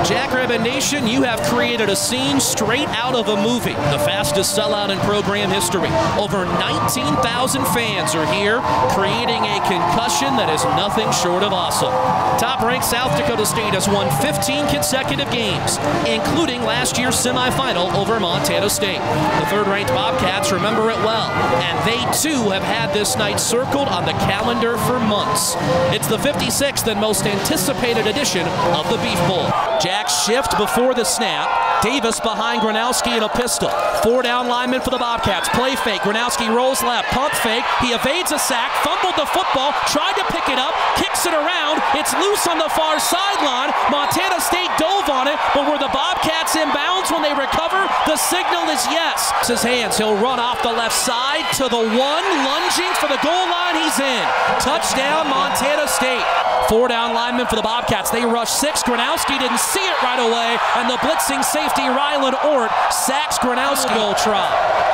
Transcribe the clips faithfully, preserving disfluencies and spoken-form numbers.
Jackrabbit Nation, you have created a scene straight out of a movie. The fastest sellout in program history. Over nineteen thousand fans are here, creating a concussion that is nothing short of awesome. Top-ranked South Dakota State has won fifteen consecutive games, including last year's semifinal over Montana State. The third-ranked Bobcats remember it well, and they too have had this night circled on the calendar for months. It's the fifty-sixth and most anticipated edition of the Beef Bowl. Jack shift before the snap. Davis behind Gronowski in a pistol. Four down linemen for the Bobcats. Play fake. Gronowski rolls left. Pump fake. He evades a sack. Fumbled the football. Tried to pick it up. Kicks it around. It's loose on the far sideline. Montana State dove on it, but were the Bobcats in bounds when they recover? The signal is yes. It's his hands. He'll run off the left side to the one. Lunging for the goal line. He's in. Touchdown, Montana State. Four down linemen for the Bobcats. They rush six. Gronowski didn't see it right away, and the blitzing safety Ryland Ort sacks Gronowski. Goal try.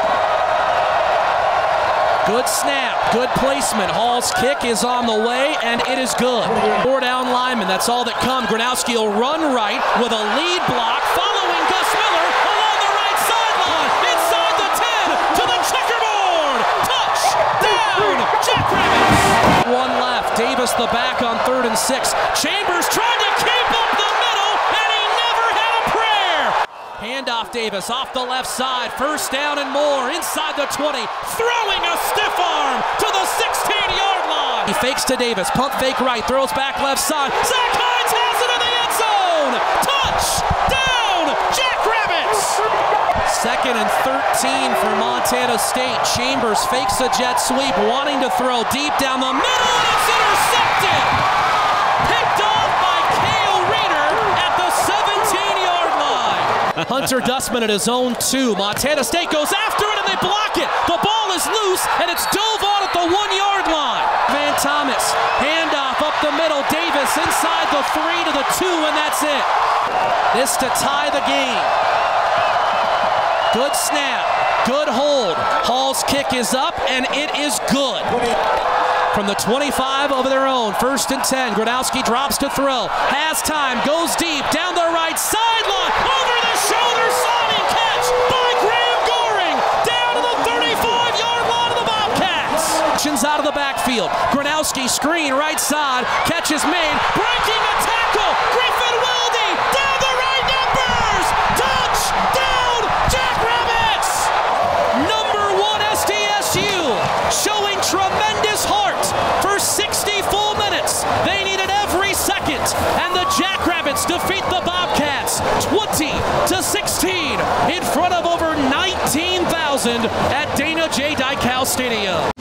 Good snap, good placement. Hall's kick is on the way, and it is good. Four down linemen, that's all that come. Gronowski will run right with a lead block, following Gus Miller along the right sideline, inside the ten, to the checkerboard. Touchdown, Jackrabbits. One left. Davis the back on third and six. Chambers trying to keep up the middle, and he never had a prayer. Handoff Davis off the left side. First down and more inside the twenty. Throwing a stiff arm to the sixteen-yard line. He fakes to Davis. Pump fake right. Throws back left side. Zach Hines has it in the end zone. Touchdown, Jackrabbits. Second and thirteen for Montana State. Chambers fakes a jet sweep, wanting to throw deep down the middle, and it's intercepted. Picked off by Cale Reeder at the seventeen-yard line. Hunter Dustman at his own two. Montana State goes after it, and they block it. The ball is loose, and it's dove on at the one-yard line. Van Thomas, handoff up the middle. Davis inside the three to the two, and that's it. This to tie the game. Good snap, good hold. Hall's kick is up, and it is good. From the twenty-five of their own, first and ten. Gronowski drops to throw, has time, goes deep, down the right sideline, over the shoulder, sliding catch by Graham Goring, down to the thirty-five-yard line of the Bobcats. Out of the backfield, Gronowski screen right side, catch is made, breaking the tackle, Griffin Weldy, down the right numbers, touchdown, Jackrabbits! Number one S D S U, showing tremendous heart for sixty full minutes. They needed every second, and the Jackrabbits defeat the Bobcats twenty to sixteen in front of over nineteen thousand at Dana J. Dykhouse Stadium.